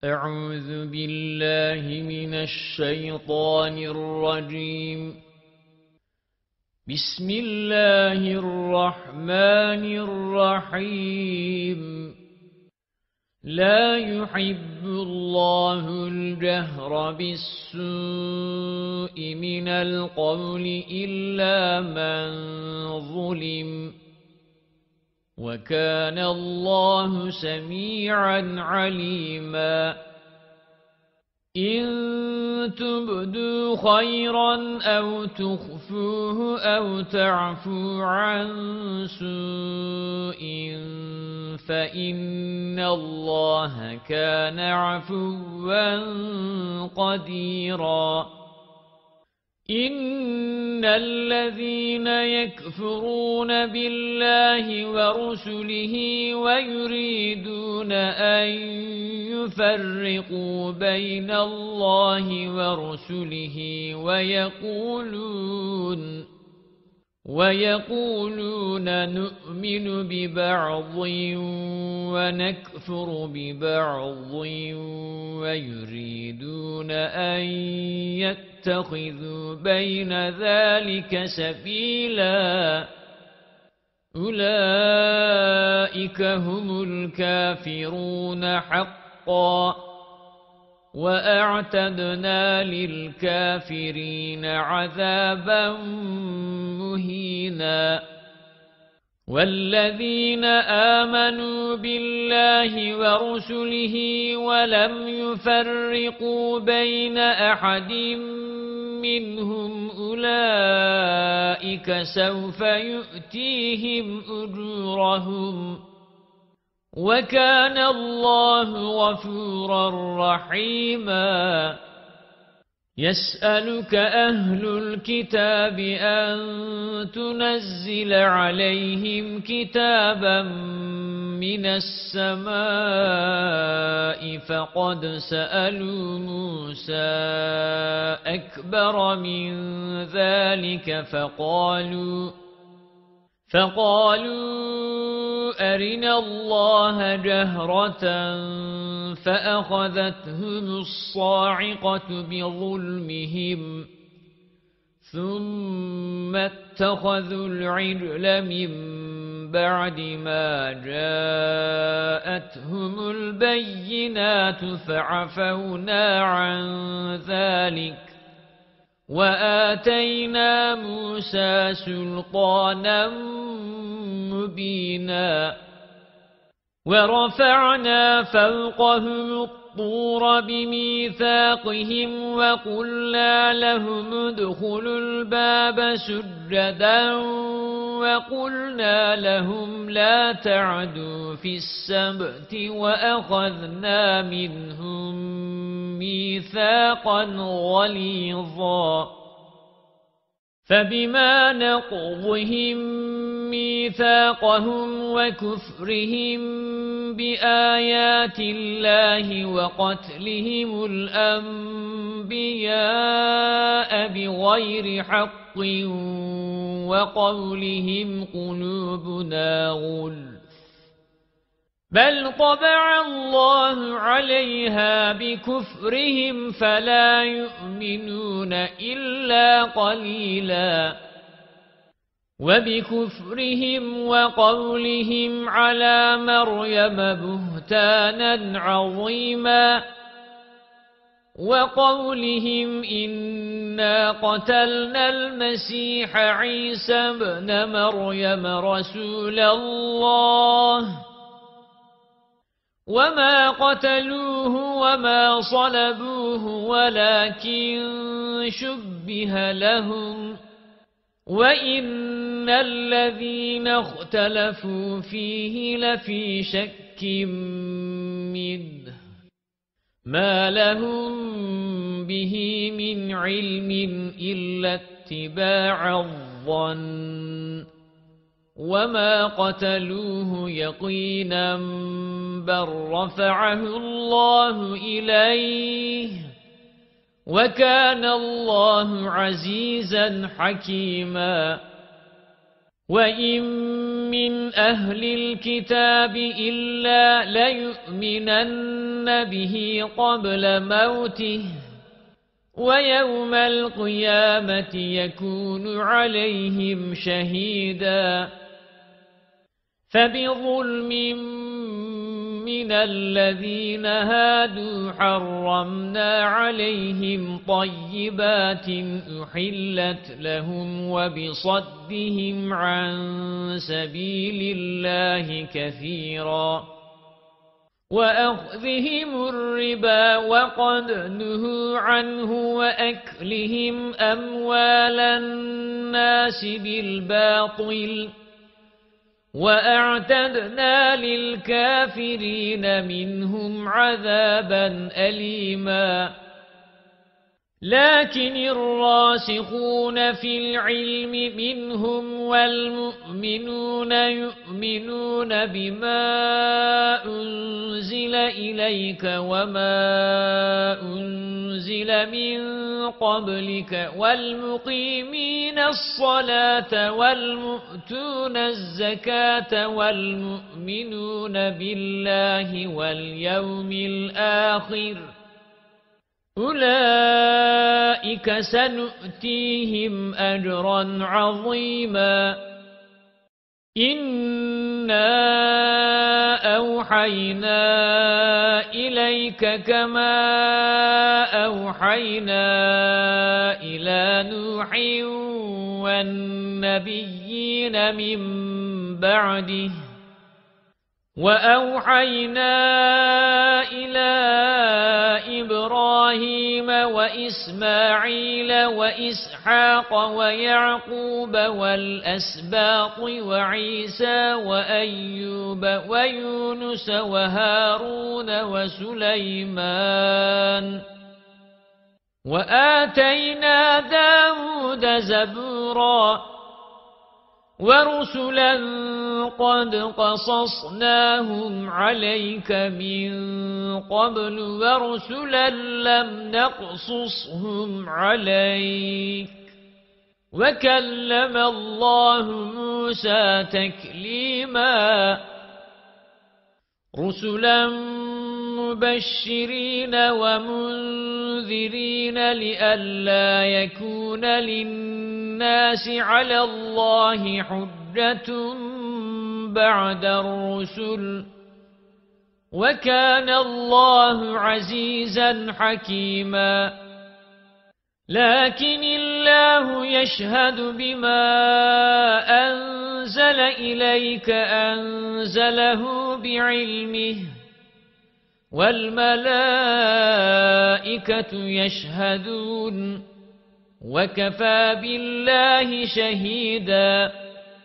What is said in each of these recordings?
أعوذ بالله من الشيطان الرجيم. بسم الله الرحمن الرحيم. لا يحب الله الجهر بالسوء من القول إلا من ظلم، وكان الله سميعا عليما. إن تبدوا خيرا أو تخفوه أو تعفوا عن سوء فإن الله كان عفوا قديرا. إن الذين يكفرون بالله ورسله ويريدون أن يفرقوا بين الله ورسله ويقولون نؤمن ببعض ونكفر ببعض ويريدون أن يتخذوا بين ذلك سبيلا. أولئك هم الكافرون حقا، وأعتدنا للكافرين عذابا مهينا. والذين آمنوا بالله ورسله ولم يفرقوا بين أحد منهم أولئك سوف يؤتيهم أجورهم، وكان الله غفورا رحيما. يسألك أهل الكتاب أن تنزل عليهم كتابا من السماء فقد سألوا موسى أكبر من ذلك فقالوا أرنا الله جهرة فأخذتهم الصاعقة بظلمهم ثم اتخذوا العجل من بعد ما جاءتهم البينات فعفونا عن ذلك وآتينا موسى سلطانا مبينا. ورفعنا فوقهم الطور بميثاقهم وقلنا لهم ادخلوا الباب سجدا وقلنا لهم لا تعدوا في السبت وأخذنا منهم ميثاقا غليظا. فبما نقضهم ميثاقهم وكفرهم بآيات الله وقتلهم الأنبياء بغير حق وقولهم قلوبنا غلف بل طبع الله عليها بكفرهم فلا يؤمنون إلا قليلا. وبكفرهم وقولهم على مريم بهتانا عظيما وقولهم إنا قتلنا المسيح عيسى ابن مريم رسول الله وما قتلوه وما صلبوه ولكن شبه لهم وإن الذين اختلفوا فيه لفي شك منه ما لهم به من علم إلا اتباع الظن وما قتلوه يقينا بل رفعه الله إليه وكان الله عزيزا حكيما. وإن من أهل الكتاب إلا ليؤمنن به قبل موته ويوم القيامة يكون عليهم شهيدا فبظلم من الذين هادوا حرمنا عليهم طيبات أحلت لهم وبصدهم عن سبيل الله كثيرا وأخذهم الربا وقد نهوا عنه وأكلهم أموال الناس بالباطل وأعتدنا للكافرين منهم عذابا أليما لكن الراسخون في العلم منهم والمؤمنون يؤمنون بما أنزل إليك وما أنزل من قبلك والمقيمين الصلاة والمؤتون الزكاة والمؤمنون بالله واليوم الآخر أولئك سنؤتيهم أجرا عظيما إنا أوحينا إليك كما أوحينا إلى نوح والنبيين من بعده وأوحينا إلى إبراهيم وإسماعيل وإسحاق ويعقوب والأسباط وعيسى وأيوب ويونس وهارون وسليمان وآتينا داود زبورا ورسلا قد قصصناهم عليك من قبل ورسلا لم نقصصهم عليك وكلم الله موسى تكليما رسلا مبشرين ومنذرين لئلا يكون للناس على الله حجة بعد الرسل وكان الله عزيزا حكيما لكن الله يشهد بما أنزل إليك أنزله بعلمه والملائكة يشهدون وكفى بالله شهيدا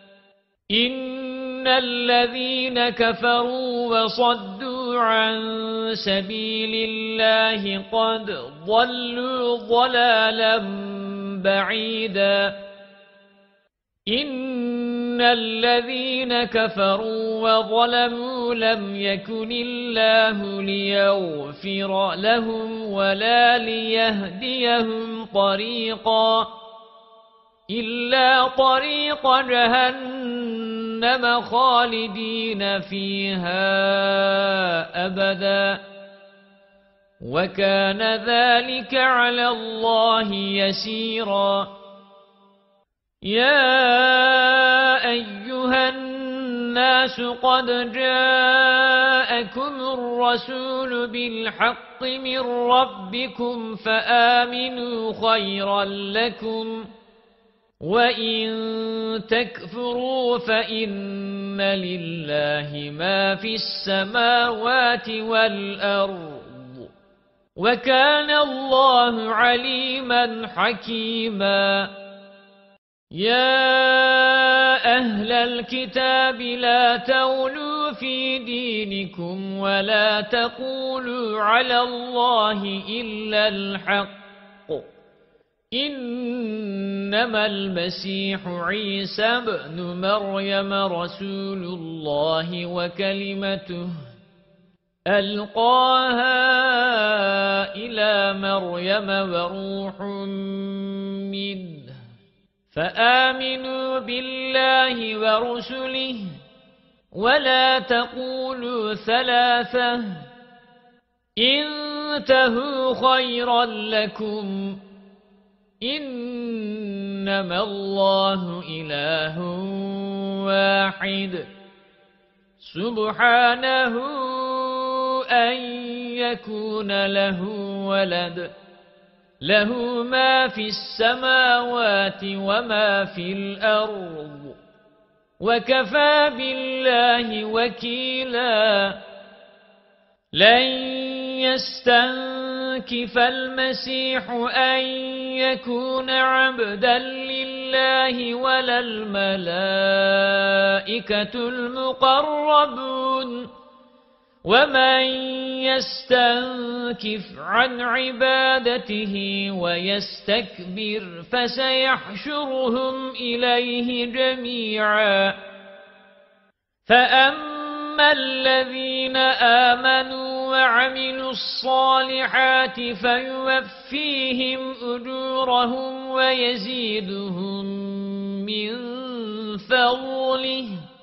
إن الذين كفروا وصدوا عن سبيل الله قد ضلوا ضلالا بعيدا إن الذين كفروا وظلموا لم يكن الله ليغفر لهم ولا ليهديهم طريقا إلا طريق جهنم خالدين فيها أبدا وكان ذلك على الله يسيرا يا أيها الناس قد جاءكم الرسول بالحق من ربكم فآمنوا خيرا لكم وإن تكفروا فإن لله ما في السماوات والأرض وكان الله عليما حكيما يا أهل الكتاب لا تغلوا في دينكم ولا تقولوا على الله إلا الحق إنما المسيح عيسى ابن مريم رسول الله وكلمته ألقاها إلى مريم وروح منه فآمنوا بالله ورسله ولا تقولوا ثلاثة انتهوا خيرا لكم إنما الله إله واحد سبحانه أن يكون له ولد له ما في السماوات وما في الأرض وكفى بالله وكيلا لن يستنكف المسيح أن يكون عبدا لله ولا الملائكة المقربون ومن يستنكف عن عبادته ويستكبر فسيحشرهم إليه جميعا فأما الذين آمنوا وعملوا الصالحات فيوفيهم أجورهم ويزيدهم من فضله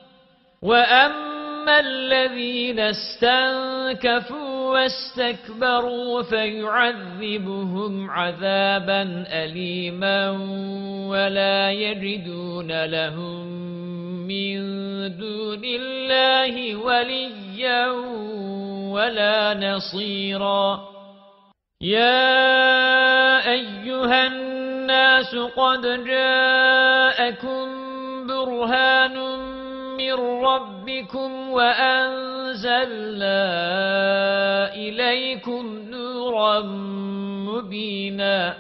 وأما الذين استنكفوا واستكبروا فيعذبهم عذابا أليما ولا يجدون لهم من دون الله وليا ولا نصيرا يا أيها الناس قد جاءكم برهان من ربكم وأنزلنا إليكم نورا مبينا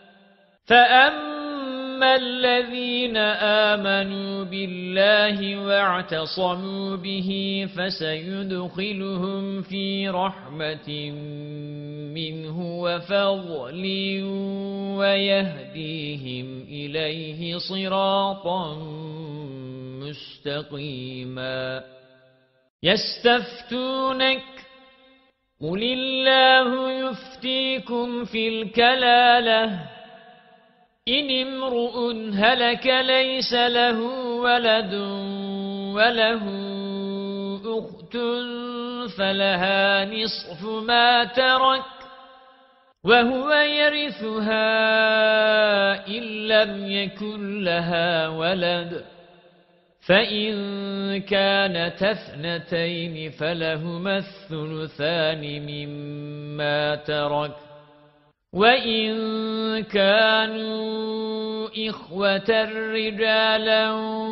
فأما الذين آمنوا بالله واعتصموا به فسيدخلهم في رحمة منه وفضل ويهديهم إليه صراطا مستقيما يستفتونك قل الله يفتيكم في الكلالة إن امرؤ هلك ليس له ولد وله أخت فلها نصف ما ترك وهو يرثها إن لم يكن لها ولد فإن كانت اثنتين فلهما الثلثان مما ترك وَإِن كَانُوا إِخْوَةً رِجَالًا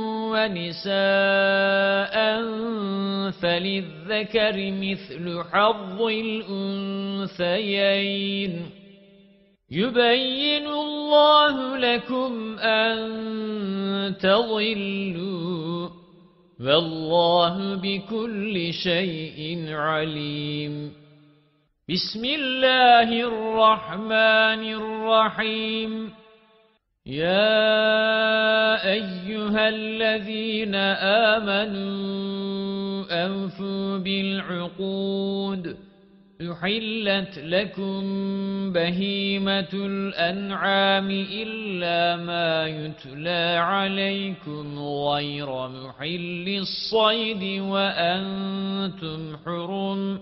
وَنِسَاءً فَلِلذَّكَرِ مِثْلُ حَظِّ الْأُنثَيَيْنِ يُبَيِّنُ اللَّهُ لَكُمْ أَن تَضِلُّوا وَاللَّهُ بِكُلِّ شَيْءٍ عَلِيمٌ بسم الله الرحمن الرحيم يا أيها الذين آمنوا أوفوا بالعقود أحلت لكم بهيمة الأنعام إلا ما يتلى عليكم غير محل الصيد وأنتم حرم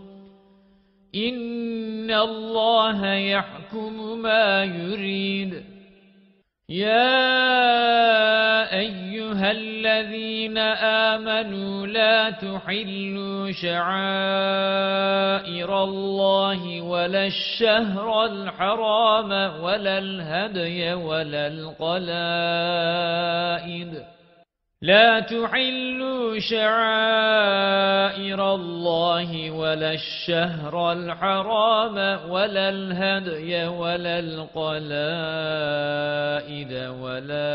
إن الله يحكم ما يريد يا أيها الذين آمنوا لا تحلوا شعائر الله ولا الشهر الحرام ولا الهدي ولا القلائد لا تحلوا شعائر الله ولا الشهر الحرام ولا الهدي ولا القلائد ولا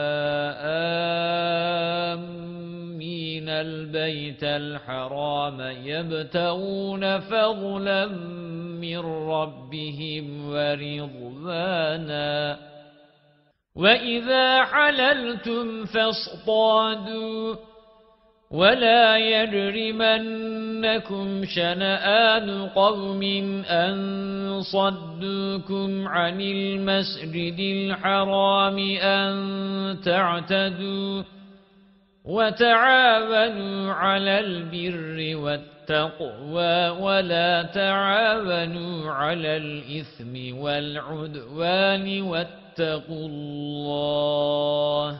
آمين البيت الحرام يبتغون فضلا من ربهم ورضوانا وَإِذَا حَلَلْتُمْ فَاصْطَادُوا وَلَا يَجْرِمَنَّكُمْ شَنَآنُ قَوْمٍ أَن صَدُّوكُمْ عَنِ الْمَسْجِدِ الْحَرَامِ أَن تَعْتَدُوا وتعاونوا على البر والتقوى ولا تعاونوا على الإثم والعدوان واتقوا الله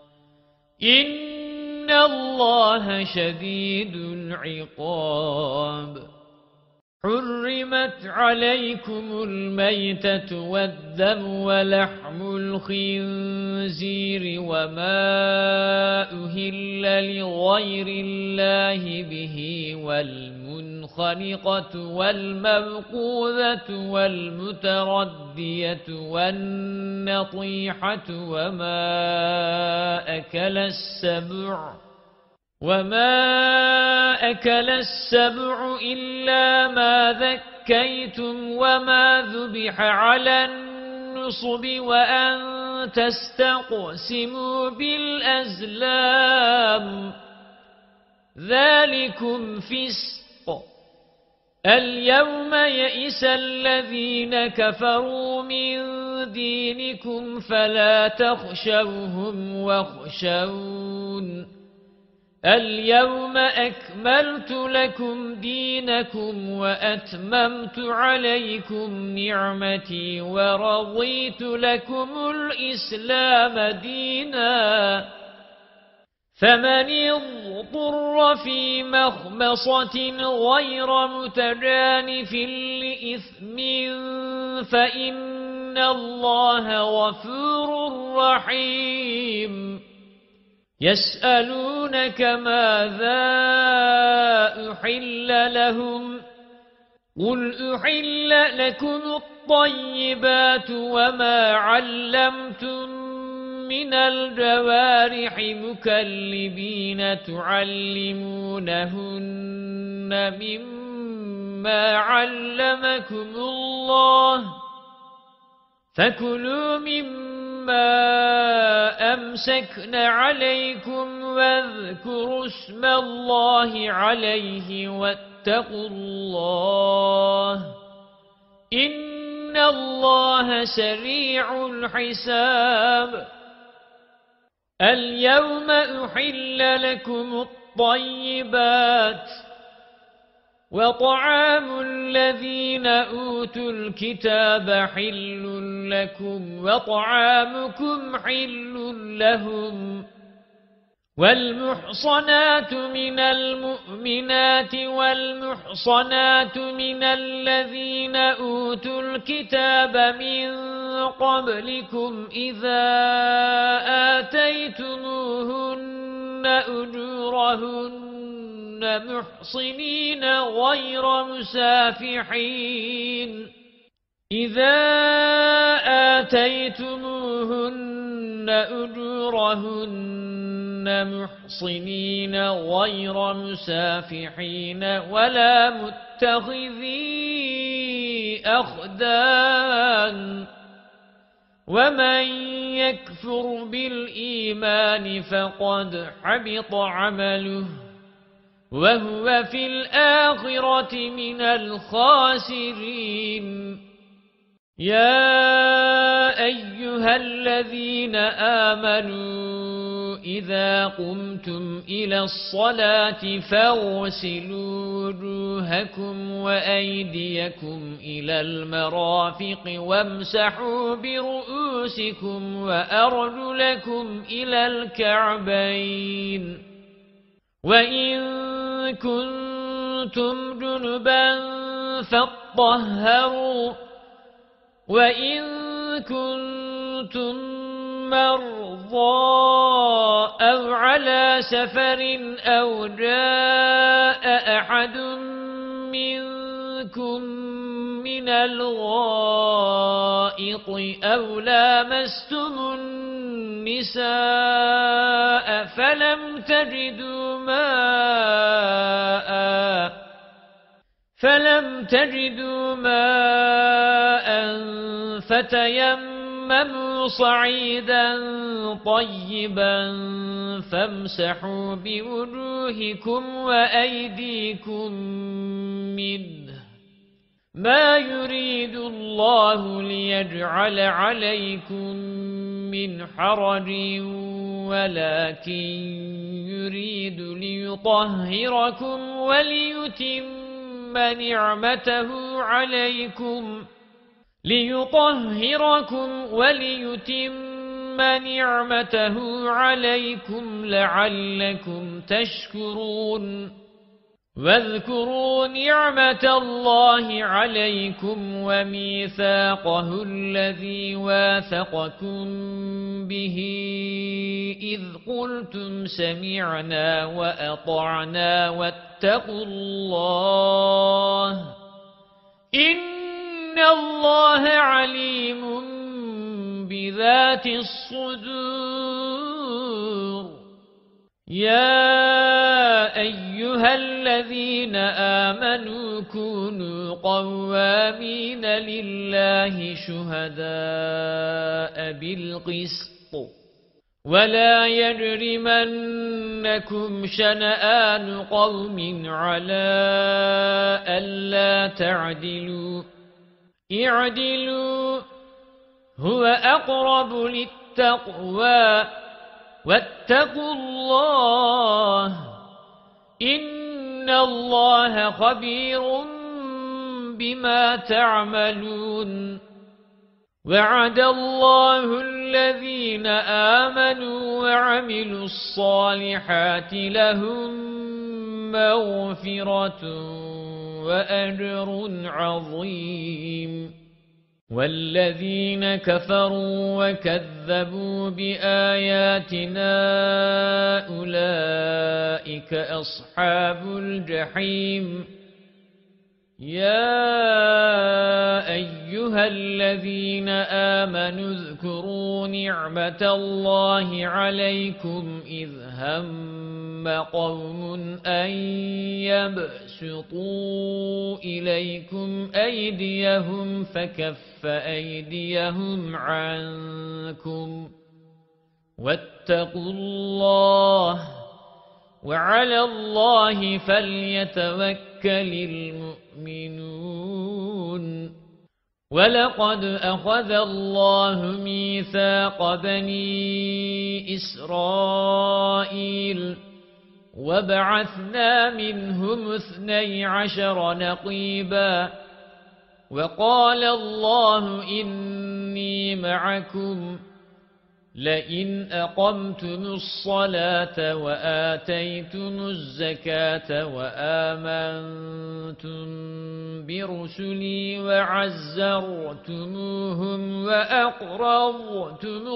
إن الله شديد العقاب حرمت عليكم الميتة والدم ولحم الخنزير وما أهل لغير الله به والمنخنقة والموقوذة والمتردية والنطيحة وما أكل السبع إلا ما ذكيتم وما ذبح على النصب وأن تستقسموا بالأزلام ذلكم فسق اليوم يئس الذين كفروا من دينكم فلا تخشوهم واخشون اليوم أكملت لكم دينكم وأتممت عليكم نعمتي ورضيت لكم الإسلام دينا فمن اضطر في مخمصة غير متجانف لإثم فإن الله غفور رحيم يسألونك ماذا أحل لهم قل أحل لكم الطيبات وما علمتم من الجوارح مكلبين تعلمونهن مما علمكم الله فكلوا مما أمسكن عليكم واذكروا اسم الله عليه واتقوا الله إن الله سريع الحساب اليوم أحل لكم الطيبات وطعام الذين أوتوا الكتاب حل لكم وطعامكم حل لهم والمحصنات من المؤمنات والمحصنات من الذين أوتوا الكتاب من قبلكم إذا آتيتموهن أجورهن محصنين غير مسافحين إذا آتيتموهن أجورهن محصنين غير مسافحين ولا متخذي أخدان ومن يكفر بالإيمان فقد حبط عمله وهو في الآخرة من الخاسرين يا أيها الذين آمنوا إذا قمتم إلى الصلاة فاغسلوا وجوهكم وأيديكم إلى المرافق وامسحوا برؤوسكم وأرجلكم إلى الكعبين وإن كنتم جنبا فاطهروا وإن كنتم مرضى أو على سفر أو جاء أحد منكم من الغائط أو لامستم النساء فلم تجدوا ماء فتيمموا صعيدا طيبا فامسحوا بوجوهكم وأيديكم منه ما يريد الله ليجعل عليكم من حرج ولكن ليطهركم وليتم نعمته عليكم لعلكم تشكرون واذكروا نعمة الله عليكم وميثاقه الذي واثقكم به إذ قلتم سمعنا وأطعنا واتقوا الله إن الله عليم بذات الصدور يا أيها الذين آمنوا كونوا قوامين لله شهداء بالقسط ولا يجرمنكم شنآن قوم على ألا تعدلوا اعدلوا هو أقرب للتقوى واتقوا الله إن الله خبير بما تعملون وعد الله الذين آمنوا وعملوا الصالحات لهم مغفرة وأجر عظيم والذين كفروا وكذبوا بآياتنا أولئك أصحاب الجحيم يا أيها الذين آمنوا اذكروا نعمة الله عليكم إذ هم قوم أن يبسطوا إليكم أيديهم فكف أيديهم عنكم واتقوا الله وعلى الله فليتوكل المؤمنون ولقد أخذ الله ميثاق بني إسرائيل وبعثنا منهم 12 نقيبا وقال الله إني معكم لئن أقمتم الصلاة وآتيتم الزكاة وآمنتم برسلي وعزرتموهم وأقرضتم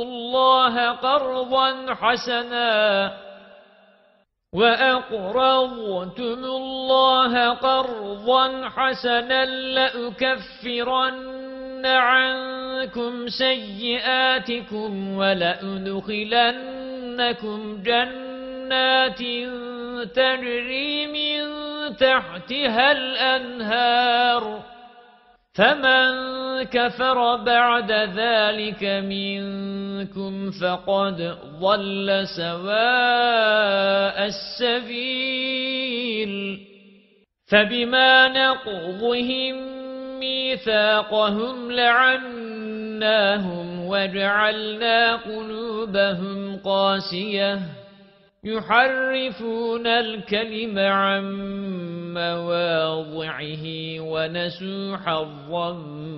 الله قرضا حسنا لأكفرن عنكم سيئاتكم ولأدخلنكم جنات تجري من تحتها الأنهار فمن كفر بعد ذلك منكم فقد ضل سواء السبيل فبما نقضهم ميثاقهم لعناهم وجعلنا قلوبهم قاسية يحرفون الكلم عن مواضعه ونسوا حظا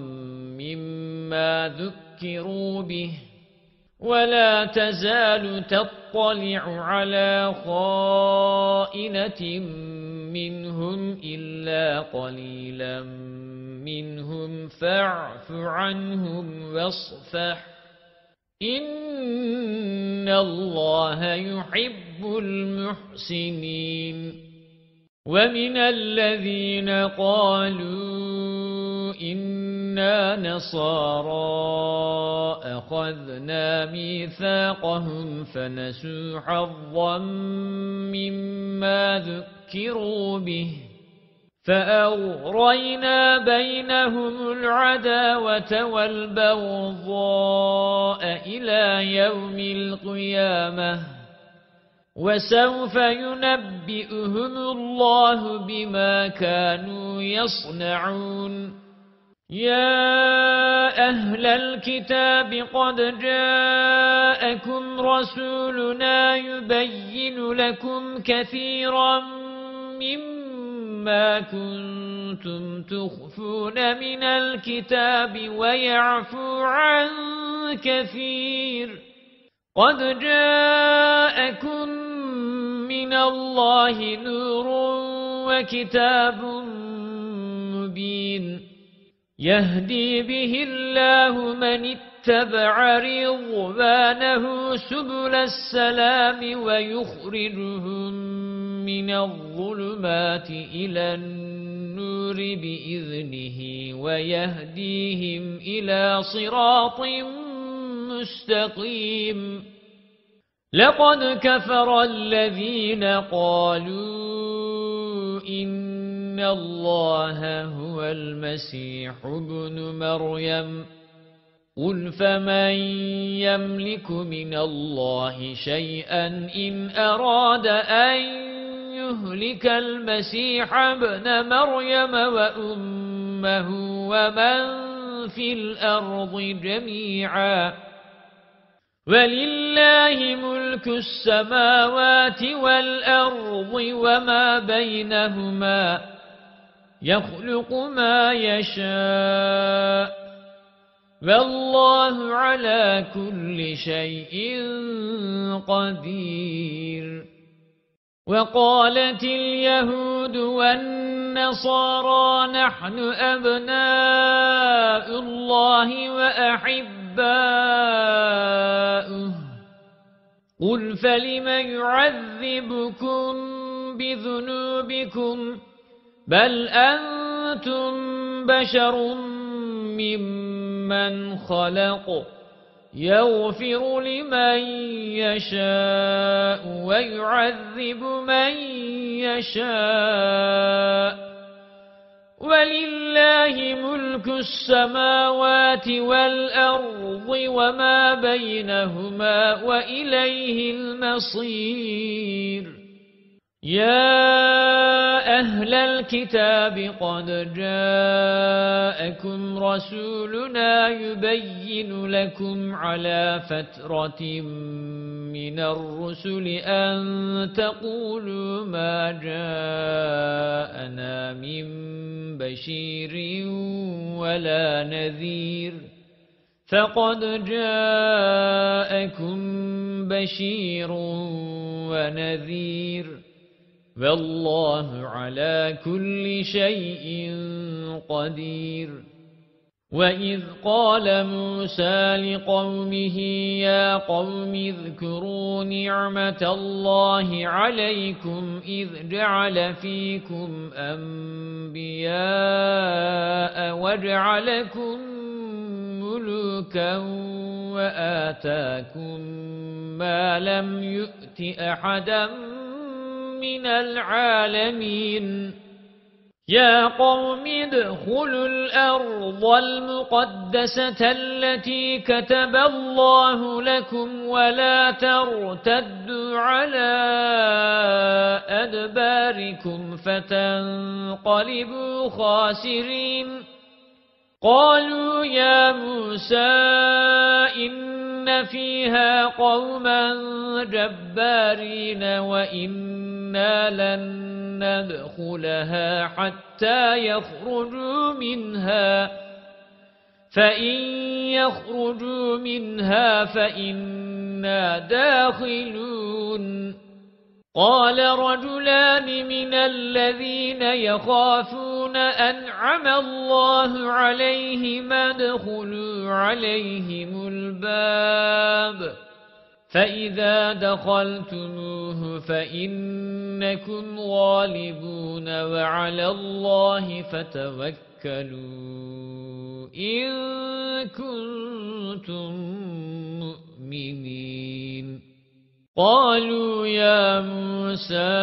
مما ذكروا به ولا تزال تطلع على خائنة منهم إلا قليلا منهم فاعف عنهم واصفح إن الله يحب المحسنين ومن الذين قالوا إنا نصارى أخذنا ميثاقهم فنسوا حظا مما ذكروا به فأغرينا بينهم العداوة والبغضاء إلى يوم القيامة وسوف ينبئهم الله بما كانوا يصنعون يا أهل الكتاب قد جاءكم رسولنا يبين لكم كثيرا مما كنتم تخفون من الكتاب ويعفو عن كثير قد جاءكم من الله نور وكتاب مبين يهدي به الله من اتبع رضوانه سبل السلام ويخرجهم من الظلمات إلى النور بإذنه ويهديهم إلى صراط مستقيم لقد كفر الذين قالوا إن الله هو المسيح ابن مريم قل فمن يملك من الله شيئا إن أراد أن يهلك المسيح ابن مريم وأمه ومن في الأرض جميعا ولله ملك السماوات والأرض وما بينهما يخلق ما يشاء والله على كل شيء قدير وقالت اليهود والنصارى نحن أبناء الله وأحباؤه قل فلم يعذبكم بذنوبكم بل أنتم بشر ممن خلق يغفر لمن يشاء ويعذب من يشاء ولله ملك السماوات والأرض وما بينهما وإليه المصير يا أهل الكتاب قد جاءكم رسولنا يبين لكم على فترة من الرسل أن تقولوا ما جاءنا من بشير ولا نذير فقد جاءكم بشير ونذير والله على كل شيء قدير وإذ قال موسى لقومه يا قوم اذكروا نعمة الله عليكم إذ جعل فيكم أنبياء وجعلكم ملوكا وآتاكم ما لم يؤت أحدا من العالمين يا قوم ادخلوا الأرض المقدسة التي كتب الله لكم ولا ترتدوا على أدباركم فتنقلبوا خاسرين قالوا يا موسى إن فيها قوما جبارين وإنا لن ندخلها حتى يخرجوا منها فإن يخرجوا منها فإنا داخلون قال رجلان من الذين يخافون أنعم الله عليهم ادخلوا عليهم الباب فإذا دخلتموه فإنكم غالبون وعلى الله فتوكلوا إن كنتم مؤمنين قالوا يا موسى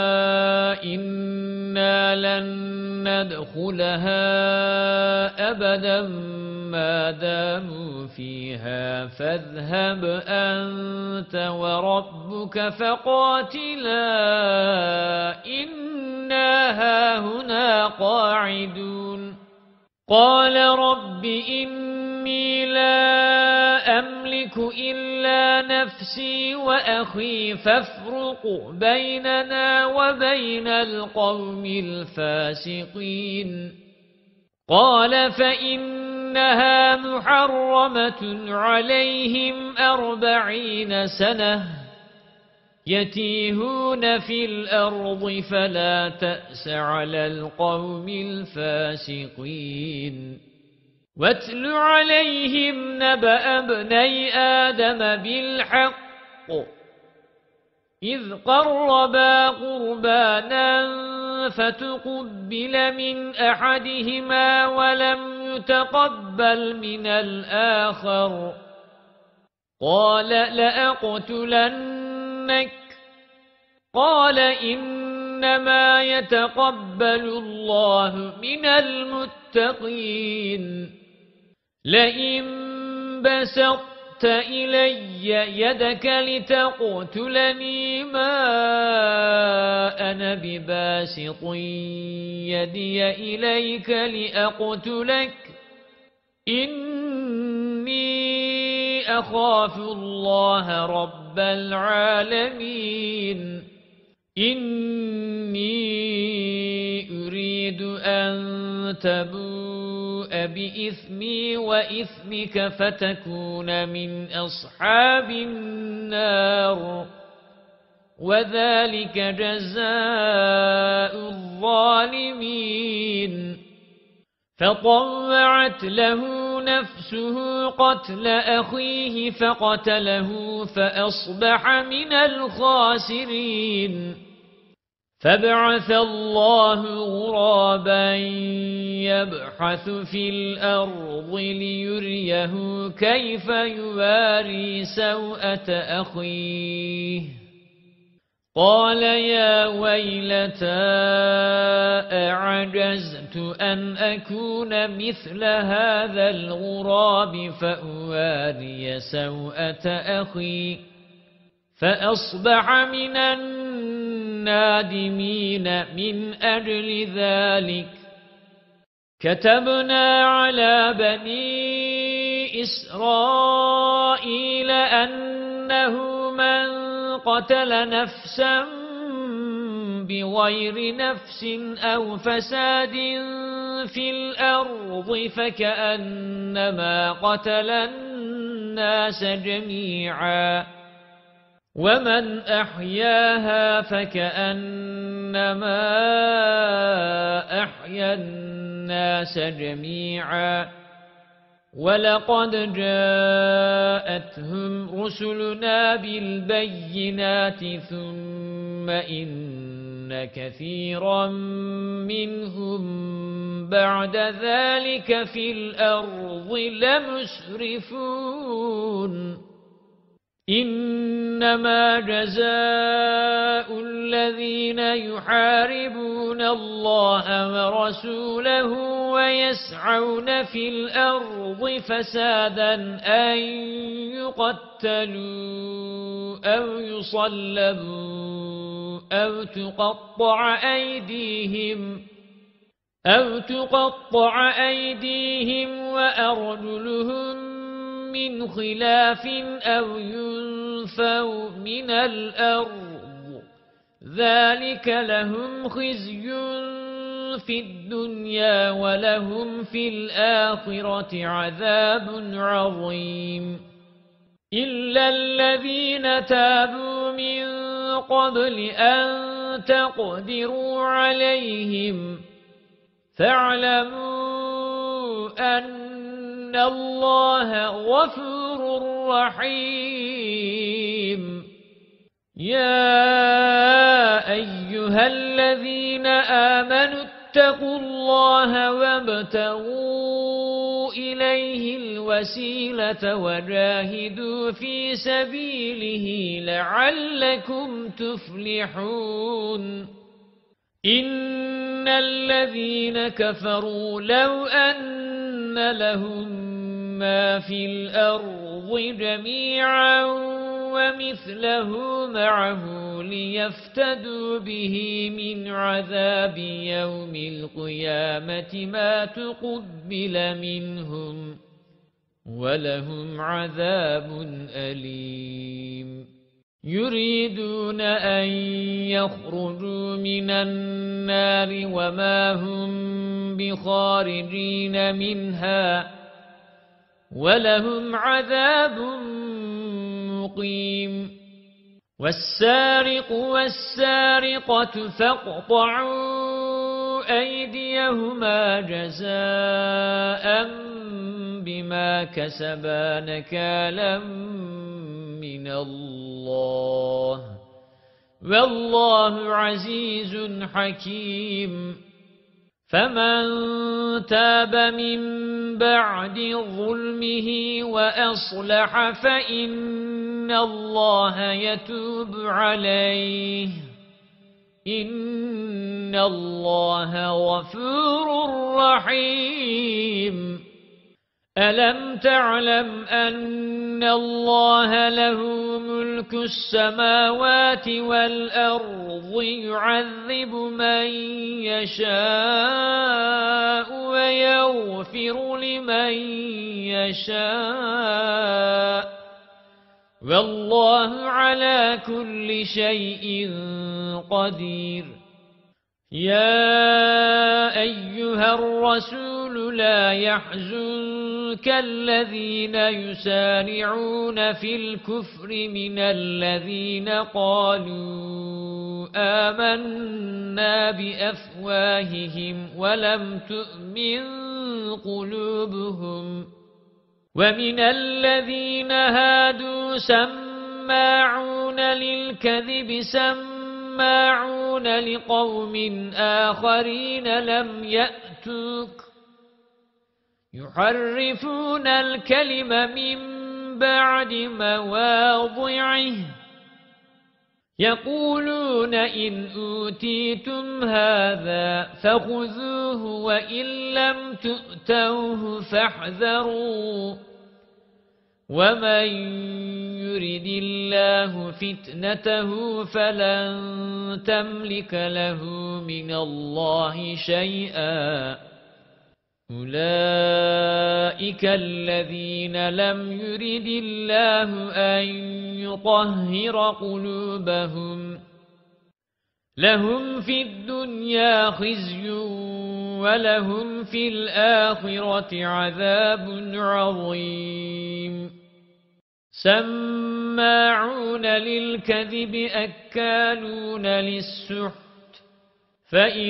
إنا لن ندخلها أبدا ما داموا فيها فاذهب أنت وربك فقاتلا إنا هاهنا قاعدون قال رب إني إني لا أملك إلا نفسي وأخي فافرق بيننا وبين القوم الفاسقين قال فإنها محرمة عليهم 40 سنة يتيهون في الأرض فلا تأس على القوم الفاسقين واتل عليهم نبأ ابني آدم بالحق إذ قربا قربانا فتقبل من أحدهما ولم يتقبل من الآخر قال لأقتلنك قال إنما يتقبل الله من المتقين لئن بسطت إلي يدك لتقتلني ما أنا بباسط يدي إليك لأقتلك إني أخاف الله رب العالمين إني أريد أن تبوء بإثمي وإثمك فتكون من أصحاب النار وذلك جزاء الظالمين فطوعت له نفسه قتل أخيه فقتله فأصبح من الخاسرين فبعث الله غرابا يبحث في الأرض ليريه كيف يواري سوءة أخيه قال يا ويلتى أعجزت أن أكون مثل هذا الغراب فأواري سوءة أخي فأصبح من النادمين من أجل ذلك كتبنا على بني إسرائيل أنه من قتل نفسا بغير نفس أو فساد في الأرض فكأنما قتل الناس جميعا ومن أحياها فكأنما أحيا الناس جميعا ولقد جاءتهم رسلنا بالبينات ثم إن كثيرا منهم بعد ذلك في الأرض لمسرفون إنما جزاء الذين يحاربون الله ورسوله ويسعون في الأرض فسادا أن يقتلوا أو يصلبوا أو تقطع أيديهم وأرجلهم من خلاف أو ينفوا من الأرض ذلك لهم خزي في الدنيا ولهم في الآخرة عذاب عظيم إلا الذين تابوا من قبل أن تقدروا عليهم فاعلموا أن الله غفور رحيم يا أيها الذين آمنوا اتقوا الله وابتغوا إليه الوسيلة وجاهدوا في سبيله لعلكم تفلحون إن الذين كفروا لو أن لهم ما في الأرض جميعا ومثله معه ليفتدوا به من عذاب يوم القيامة ما تقبل منهم ولهم عذاب أليم يريدون أن يخرجوا من النار وما هم بخارجين منها ولهم عذاب مقيم والسارق والسارقة فاقطعوا أيديهما جزاء بما كسبا نكالا من الله والله عزيز حكيم فمن تاب من بعد ظلمه وأصلح فإن الله يتوب عليه إن الله غفور رحيم ألم تعلم أن الله له ملك السماوات والأرض يعذب من يشاء ويغفر لمن يشاء والله على كل شيء قدير يا أيها الرسول لا يحزنك الذين يسارعون في الكفر من الذين قالوا آمنا بأفواههم ولم تؤمن قلوبهم ومن الذين هادوا سماعون للكذب سماعون لقوم آخرين لم يأتوك يحرفون الكلم من بعد مواضعه يقولون إن أوتيتم هذا فخذوه وإن لم تؤتوه فاحذروا ومن يرد الله فتنته فلن تملك له من الله شيئا أولئك الذين لم يرد الله أن يطهر قلوبهم لهم في الدنيا خزي ولهم في الآخرة عذاب عظيم سماعون للكذب أكالون للسحت فإن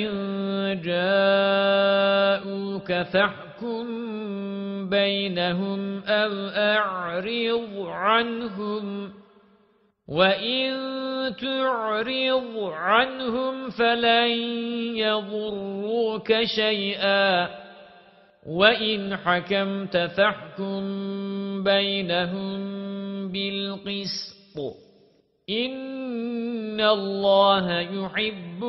جاءوك فاحكم بينهم أو أعرض عنهم وإن تعرض عنهم فلن يضروك شيئا وإن حكمت فاحكم بينهم بالقسط إن الله يحب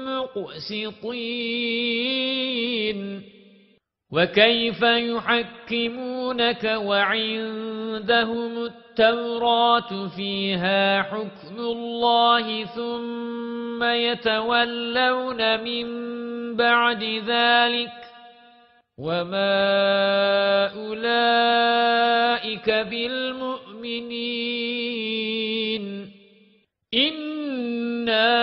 المقسطين وكيف يحكمونك وعندهم التوراة فيها حكم الله ثم يتولون من بعد ذلك وما أولئك بالمؤمنين إنا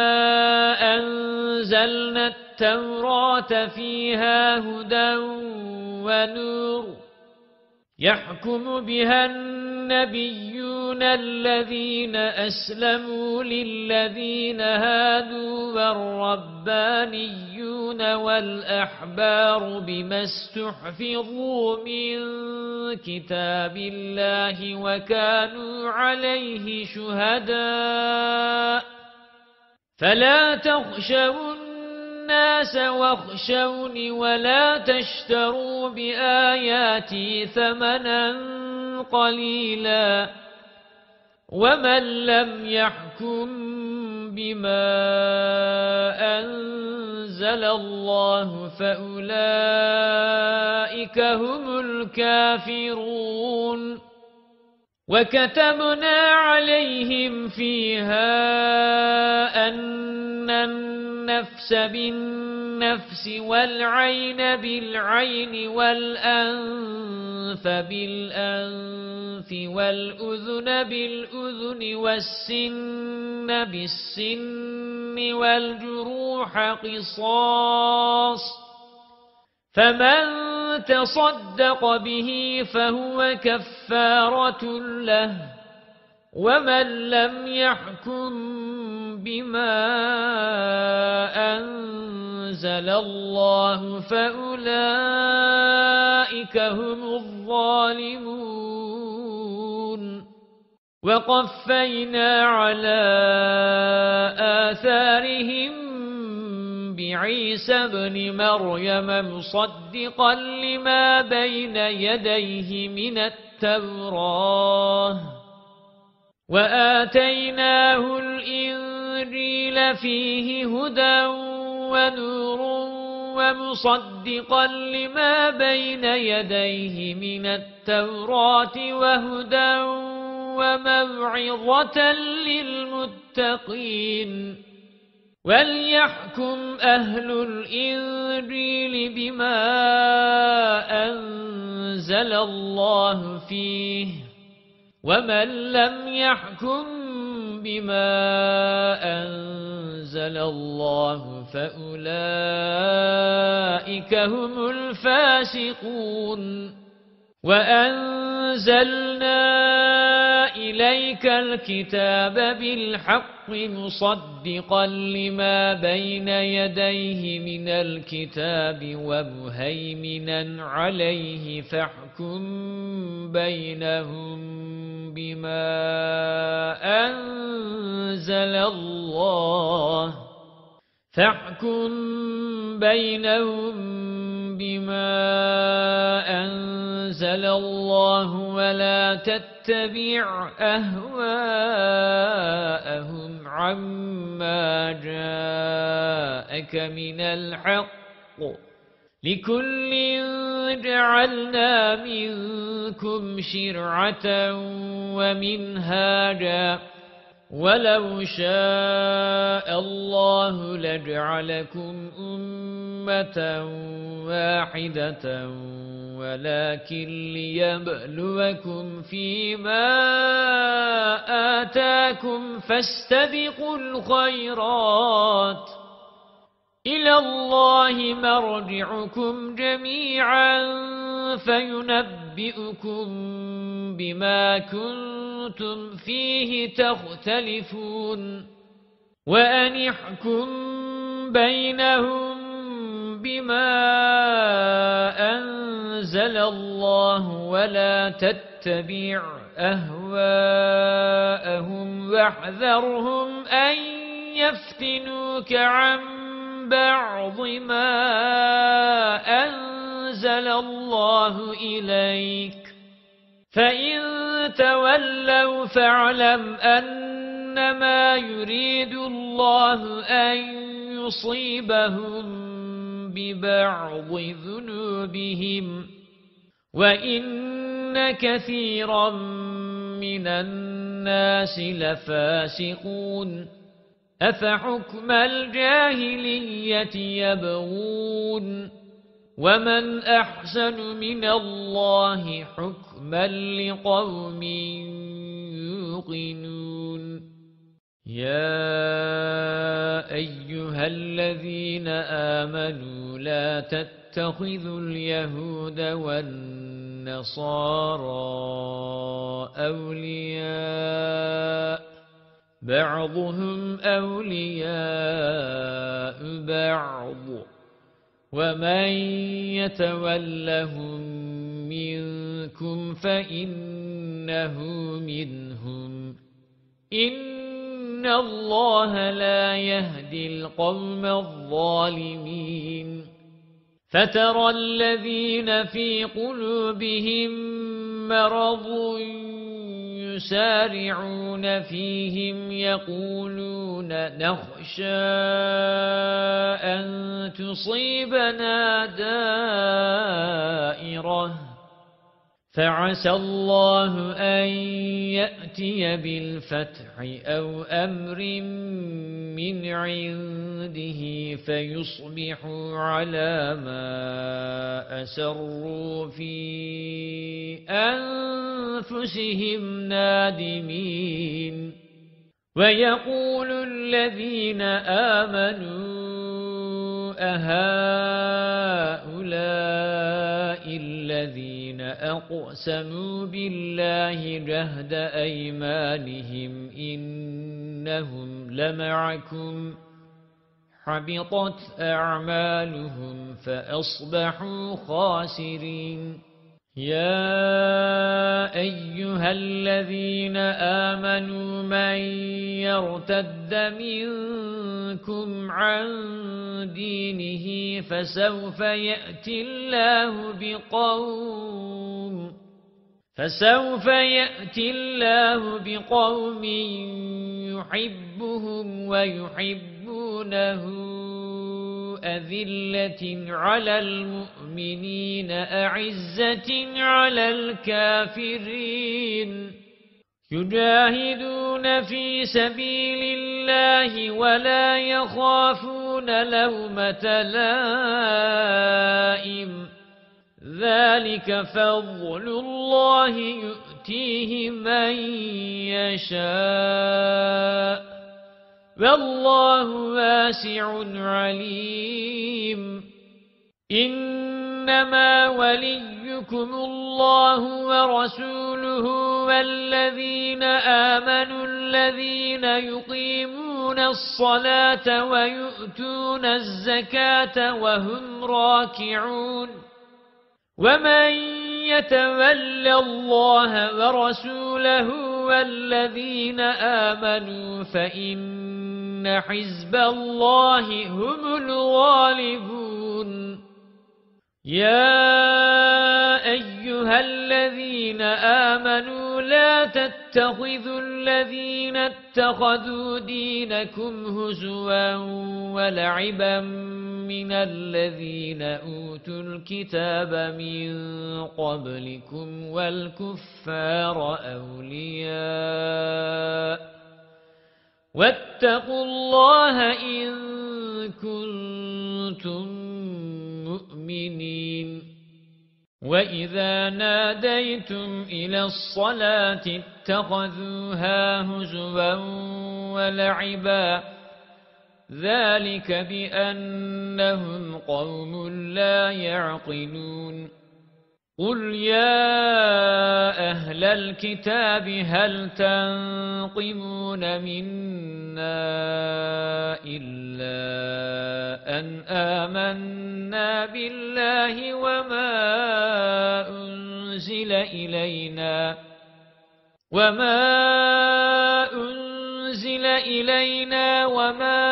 أنزلنا التوراة فيها هدى ونور يحكم بها النبيون الذين أسلموا للذين هادوا والربانيون والأحبار بما استحفظوا من كتاب الله وكانوا عليه شهداء فلا تخشوا الناس واخشوني ولا تشتروا بآياتي ثمنا قليلا ومن لم يحكم بما أنزل الله فأولئك هم الكافرون وكتبنا عليهم فيها أن النفس بالنفس والعين بالعين والأنف بالأنف والأذن بالأذن والسن بالسن والجروح قصاص فمن تصدق به فهو كفارة له ومن لم يحكم بما أنزل الله فأولئك هم الظالمون وقفينا على آثارهم بعيسى ابن مريم مصدقا لما بين يديه من التوراة وآتيناه الإنجيل فيه هدى ونور ومصدقا لما بين يديه من التوراة وهدى وموعظة للمتقين وليحكم أهل الإنجيل بما أنزل الله فيه ومن لم يحكم بما أنزل الله فأولئك هم الفاسقون وأنزلنا إليك الكتاب بالحق مصدقا لما بين يديه من الكتاب ومهيمنا عليه فاحكم بينهم بما أنزل الله ولا تتبع أهواءهم عما جاءك من الحق لكل جعلنا منكم شرعة ومنهاجا ولو شاء الله لجعلكم أمة واحدة ولكن ليبلوكم فيما آتاكم فاستبقوا الخيرات إلى الله مرجعكم جميعا فينبئكم بما كنتم فيه تختلفون وأن احكم بينهم بما أنزل الله ولا تتبع أهواءهم واحذرهم أن يفتنوك عن بعض ما أنزل الله إليك فإن تولوا فاعلم أنما يريد الله أن يصيبهم ببعض ذنوبهم وإن كثيرا من الناس لفاسقون أفحكم الجاهلية يبغون ومن أحسن من الله حكما لقوم يوقنون يا أيها الذين آمنوا لا تتخذوا اليهود والنصارى أولياء بعضهم أولياء بعض ومن يتولهم منكم فإنه منهم إن الله لا يهدي القوم الظالمين فترى الذين في قلوبهم مرض يسارعون فيهم يقولون نخشى أن تصيبنا دائرة فعسى الله أن يأتي بالفتح أو أمر من عنده فيصبحوا على ما أسروا في أنفسهم نادمين ويقول الذين آمنوا أهؤلاء الذين أقسموا بالله جهد أيمانهم إنهم لمعكم حبطت أعمالهم فأصبحوا خاسرين يا أيها الذين آمنوا من يرتد منكم عن دينه فسوف يأتي الله بقوم يحبهم ويحبونه أذلة على المؤمنين أعزة على الكافرين يجاهدون في سبيل الله ولا يخافون لومة لائم ذلك فضل الله يؤتيه من يشاء والله واسع عليم إنما وليكم الله ورسوله والذين آمنوا الذين يقيمون الصلاة ويؤتون الزكاة وهم راكعون ومن يتول الله ورسوله والذين آمنوا فإن حزب الله هم الغالبون يا أيها الذين آمنوا لا تتخذوا الذين اتخذوا دينكم هزوا ولعبا من الذين أوتوا الكتاب من قبلكم والكفار أولياء واتقوا الله إن كنتم مؤمنين وإذا ناديتم إلى الصلاة اتخذوها هزوا ولعبا ذلك بأنهم قوم لا يعقلون قل يا أهل الكتاب هل تنقمون منا إلا أن آمنا بالله وما أنزل إلينا وما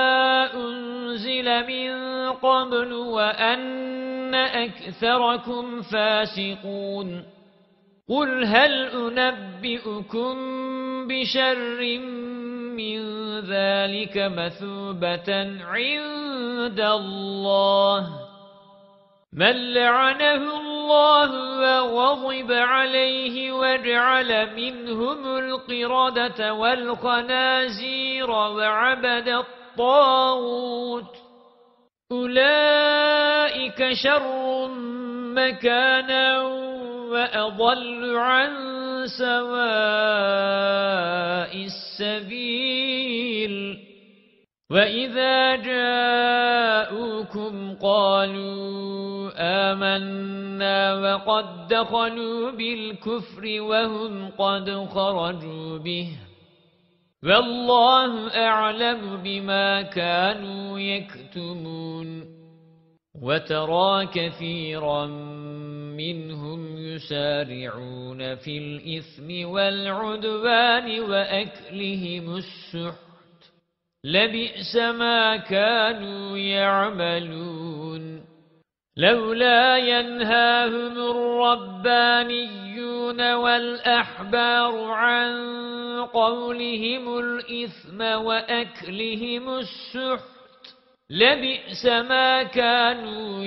أنزل من قبل وأن أكثركم فاسقون قل هل أنبئكم بشر من ذلك مثوبة عند الله من لعنه الله وغضب عليه وجعل منهم القردة والخنازير وعبد الطاغوت أولئك شر مكانا وأضل عن سواء السبيل وإذا جاءوكم قالوا آمنا وقد دخلوا بالكفر وهم قد خرجوا به والله أعلم بما كانوا يكتمون وترى كثيرا منهم يسارعون في الإثم والعدوان وأكلهم السحت لبئس ما كانوا يعملون لولا ينهاهم الربانيون والأحبار عن قولهم الإثم وأكلهم السحت لبئس ما كانوا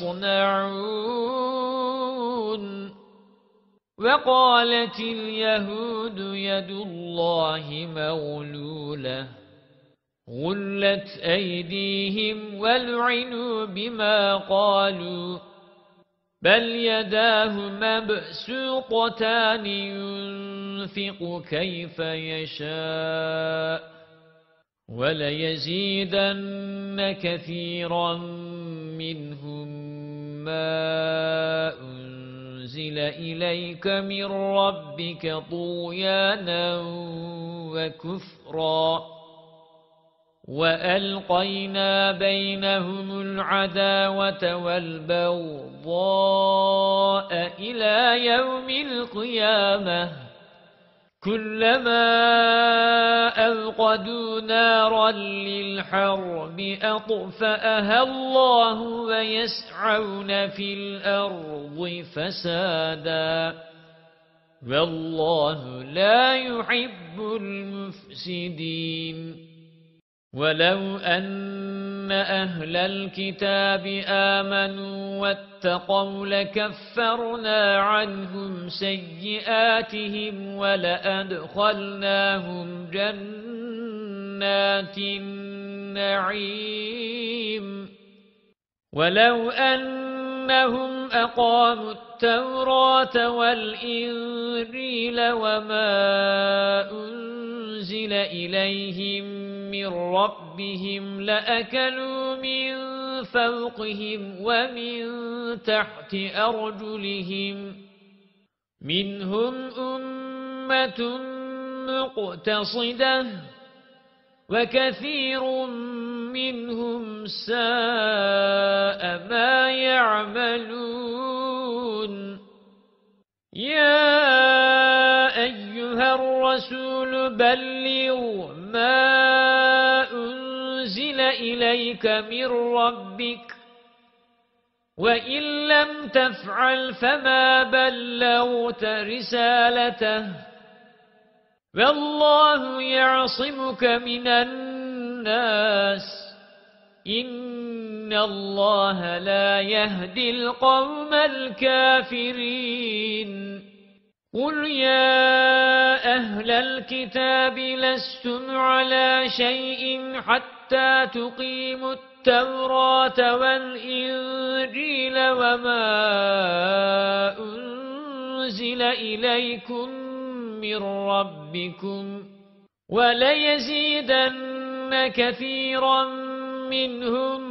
يصنعون وقالت اليهود يد الله مغلولة غلت أيديهم ولعنوا بما قالوا بل يداه مبسوطتان ينفق كيف يشاء وليزيدن كثيرا منهم ما أنزل إليك من ربك طغيانا وكفرا وألقينا بينهم العداوة والبغضاء إلى يوم القيامة كلما أوقدوا نارا للحرب أطفأها الله ويسعون في الأرض فسادا والله لا يحب المفسدين ولو أن أهل الكتاب آمنوا واتقوا لكفرنا عنهم سيئاتهم ولأدخلناهم جنات النعيم ولو أنهم أقاموا التوراة والإنجيل وما أنزل إليهم من ربهم لأكلوا من فوقهم ومن تحت أرجلهم منهم أمة مقتصدة وكثير منهم ساء ما يعملون يا أيها الرسول بلغ ما أنزل إليك من ربك وإن لم تفعل فما بلغت رسالته والله يعصمك من الناس إن الله لا يهدي القوم الكافرين قل يا أهل الكتاب لستم على شيء حتى تقيموا التوراة والإنجيل وما أنزل إليكم من ربكم وليزيدن كثيرا منهم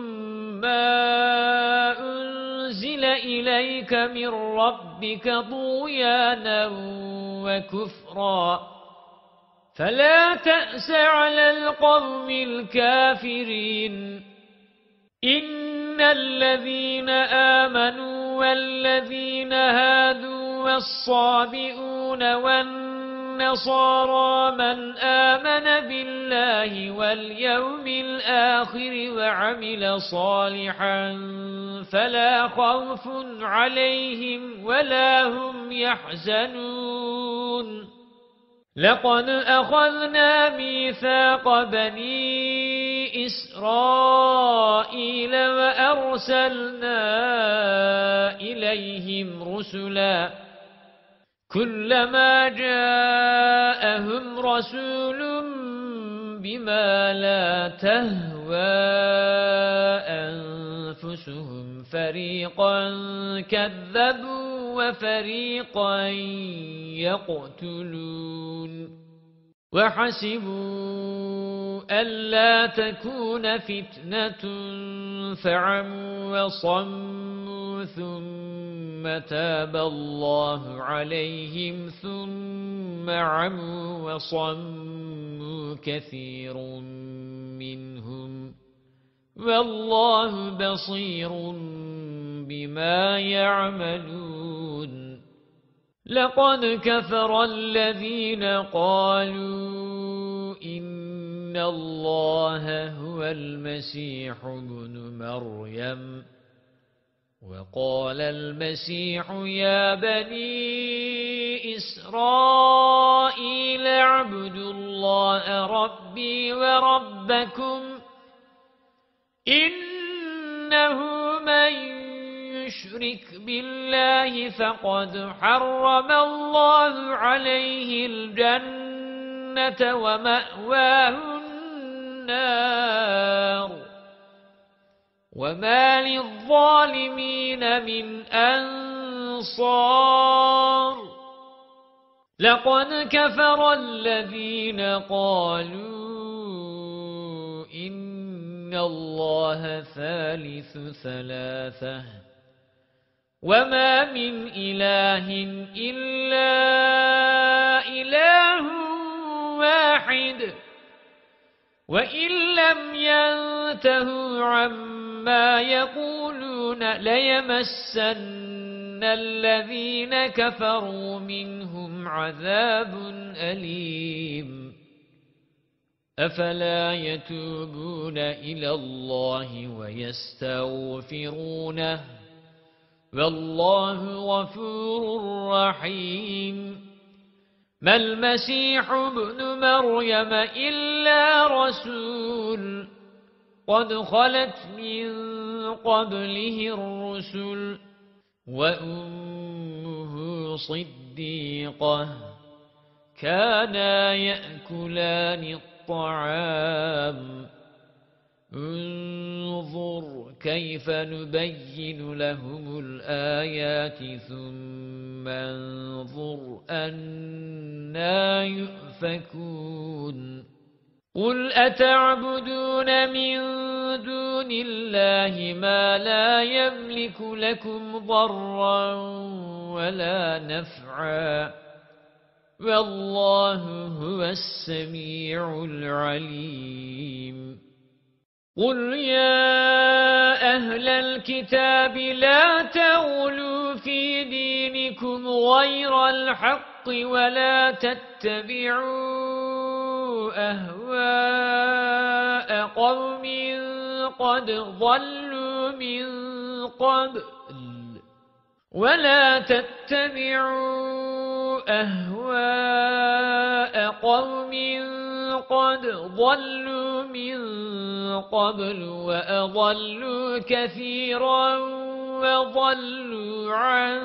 ما أنزل إليك من ربك طغيانا وكفرا فلا تأس على القوم الكافرين إن الذين آمنوا والذين هادوا والصابئون والنصارى من آمن بالله واليوم الآخر وعمل صالحا فلا خوف عليهم ولا هم يحزنون لقد أخذنا ميثاق بني إسرائيل وأرسلنا إليهم رسلا كلما جاءهم رسول بما لا تهوى أنفسهم فريقا كذبوا وفريقا يقتلون وحسبوا ألا تكون فتنة فعموا وصموا ثم تاب الله عليهم ثم عموا وصموا كثير منهم والله بصير بما يعملون لقد كفر الذين قالوا إن الله هو المسيح ابن مريم وقال المسيح يا بني إسرائيل اعبدوا الله ربي وربكم إنه من يشرك بالله فقد حرم الله عليه الجنة ومأواه النار وما للظالمين من أنصار لقد كفر الذين قالوا إن الله ثالث ثلاثة وما من إله إلا إله واحد وإن لم ينتهوا عما يقولون ليمسن الذين كفروا منهم عذاب أليم أفلا يتوبون إلى الله ويستغفرونه والله غفور رحيم ما المسيح ابن مريم إلا رسول قد خلت من قبله الرسل وأمه صديقة كانا يأكلان الطعام انظر كيف نبين لهم الآيات ثم انظر أنى يؤفكون قل أتعبدون من دون الله ما لا يملك لكم ضرا ولا نفعا والله هو السميع العليم قل يا أهل الكتاب لا تغلوا في دينكم غير الحق ولا تتبعوا أهواء قوم قد ضلوا من قبل ولا تتبعوا أهواء قوم قد ضلوا من قبل وأضلوا كثيرا وضلوا عن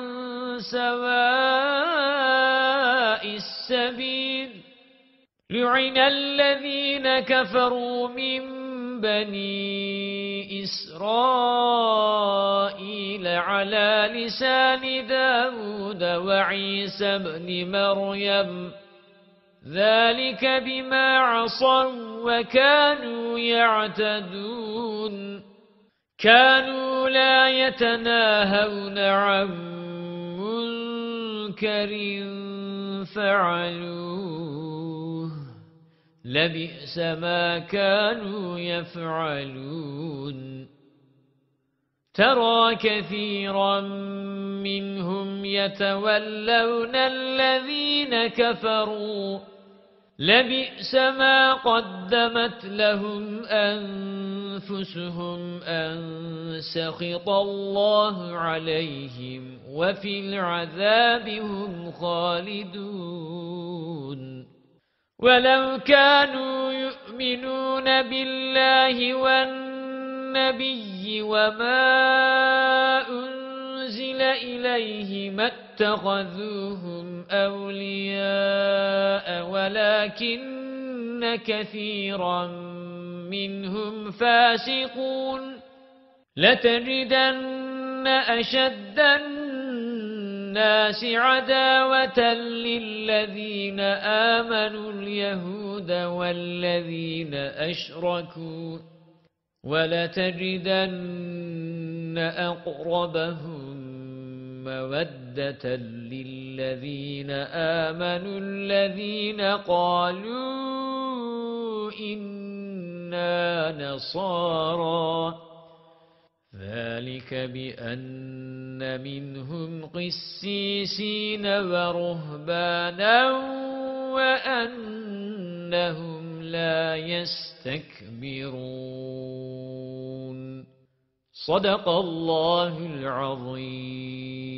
سواء السبيل لعن الذين كفروا من بني إسرائيل على لسان داود وعيسى بن مريم ذلك بما عصوا وكانوا يعتدون كانوا لا يتناهون عن منكر فعلوه لبئس ما كانوا يفعلون ترى كثيرا منهم يتولون الذين كفروا لبئس ما قدمت لهم أنفسهم أن سخط الله عليهم وفي العذاب هم خالدون ولو كانوا يؤمنون بالله والنبي وما أنزل إليه ما اتخذوهم أولياء ولكن كثيرا منهم فاسقون لتجدن أشد الناس عداوة للذين آمنوا اليهود والذين أشركوا ولتجدن أقربهم مودة للذين آمنوا الذين قالوا إنا نصارى ذلك بأن منهم قسيسين ورهبانا وأنهم لا يستكبرون صدق الله العظيم